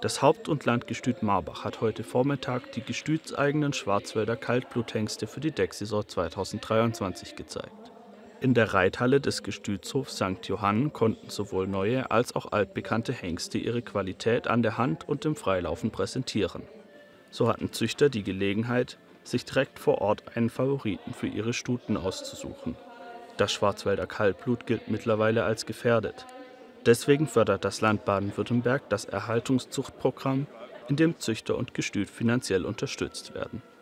Das Haupt- und Landgestüt Marbach hat heute Vormittag die gestütseigenen Schwarzwälder Kaltbluthengste für die Decksaison 2023 gezeigt. In der Reithalle des Gestütshofs St. Johann konnten sowohl neue als auch altbekannte Hengste ihre Qualität an der Hand und im Freilaufen präsentieren. So hatten Züchter die Gelegenheit, sich direkt vor Ort einen Favoriten für ihre Stuten auszusuchen. Das Schwarzwälder Kaltblut gilt mittlerweile als gefährdet. Deswegen fördert das Land Baden-Württemberg das Erhaltungszuchtprogramm, in dem Züchter und Gestüt finanziell unterstützt werden.